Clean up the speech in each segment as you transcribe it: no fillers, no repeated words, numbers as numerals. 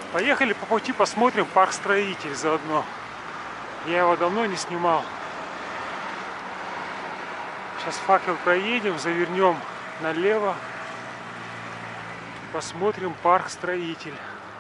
Поехали по пути, посмотрим парк Строитель заодно. Я его давно не снимал. Сейчас факел проедем, завернем налево. Посмотрим парк Строитель.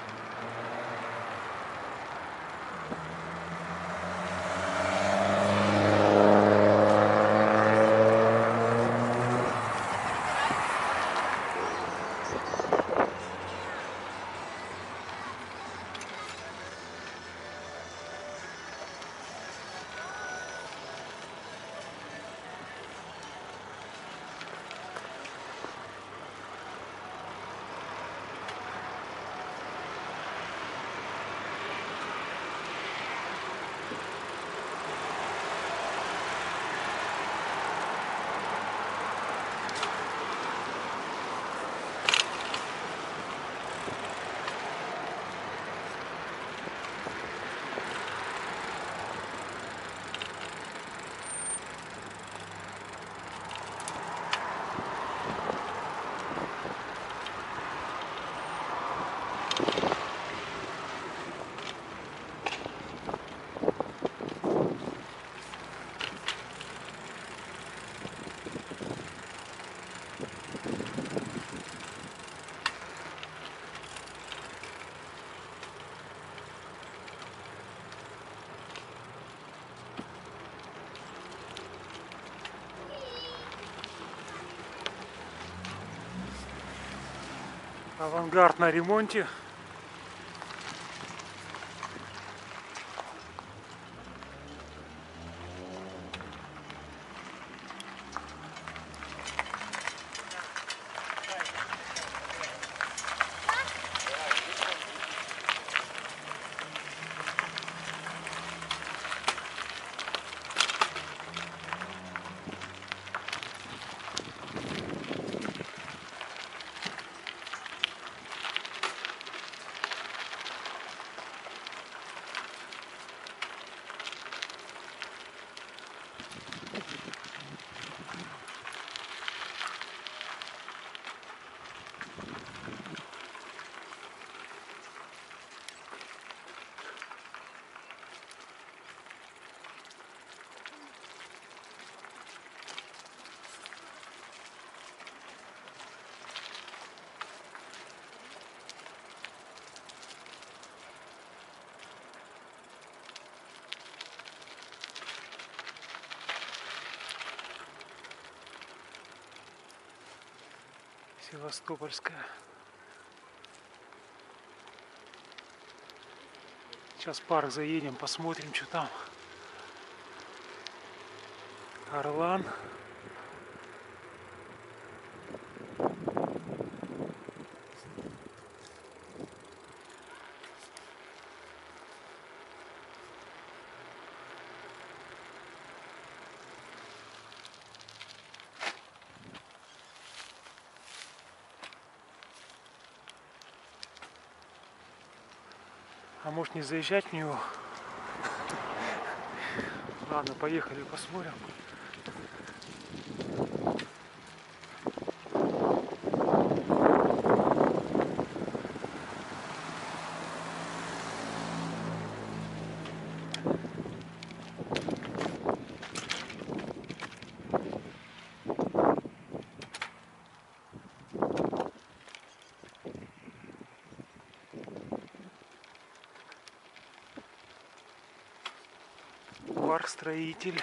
Авангард на ремонте. Севастопольская. Сейчас в парк заедем, посмотрим, что там. Орлан. А может не заезжать в него? Ладно, поехали, посмотрим. Парк Строитель.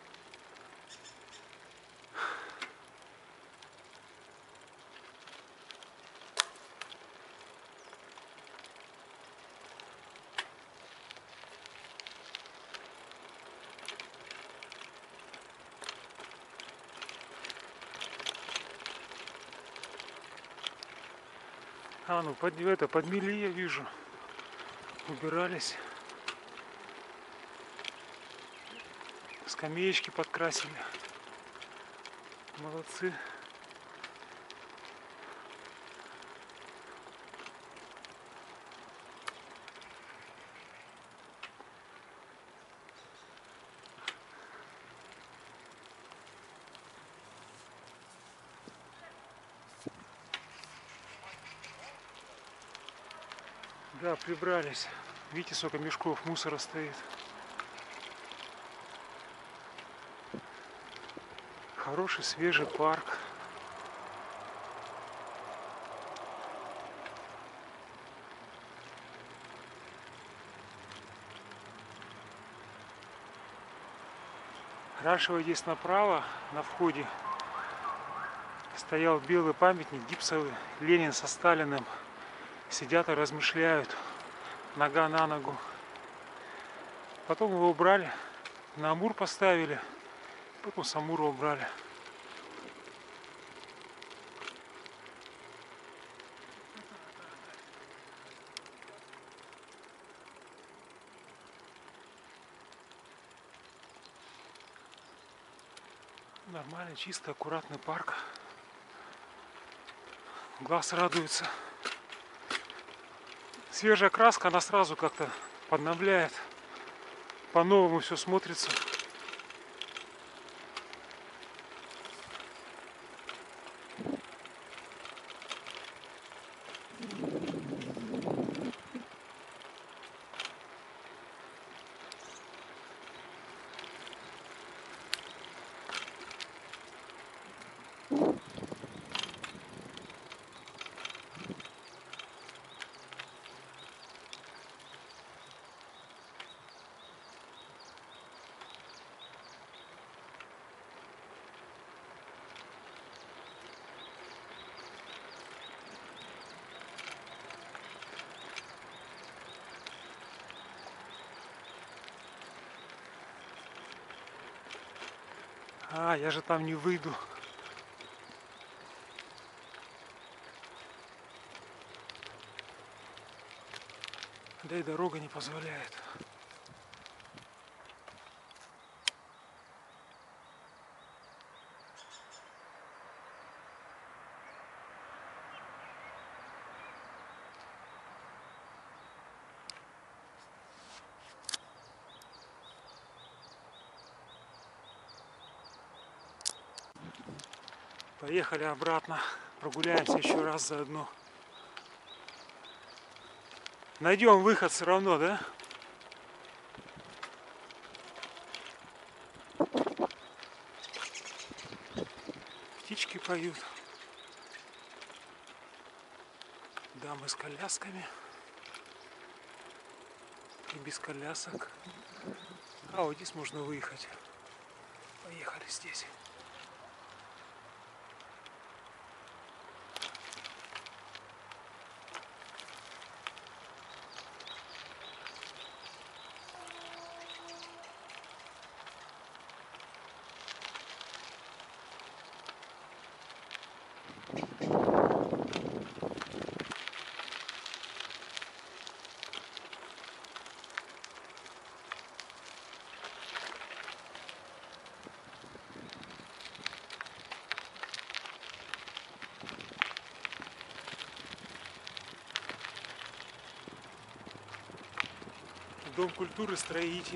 А, ну подмели, я вижу. Убирались. Скамеечки подкрасили. Молодцы. Да, прибрались. Видите, сколько мешков мусора стоит. Хороший свежий парк. Раньше вот здесь направо, на входе, стоял белый памятник гипсовый. Ленин со Сталиным сидят и размышляют. Нога на ногу. Потом его убрали. На Амур поставили. Потом с Амура убрали. Нормальный, чисто, аккуратный парк. Глаз радуется. Свежая краска, она сразу как-то подновляет. По-новому все смотрится. А, я же там не выйду. Да и дорога не позволяет. Поехали обратно. Прогуляемся еще раз заодно. Найдем выход все равно, да? Птички поют. Дамы с колясками. И без колясок. А вот здесь можно выехать. Поехали здесь. Дом культуры «Строитель».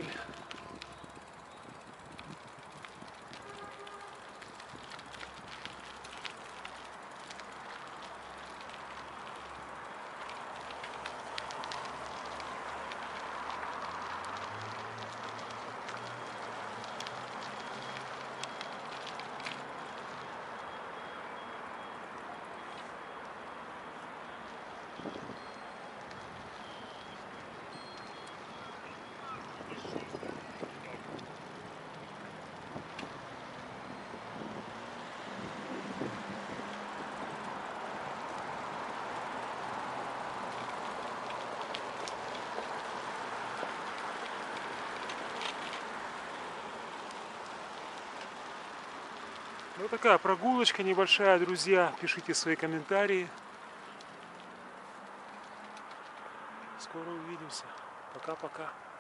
Ну такая прогулочка небольшая, друзья. Пишите свои комментарии. Скоро увидимся. Пока-пока.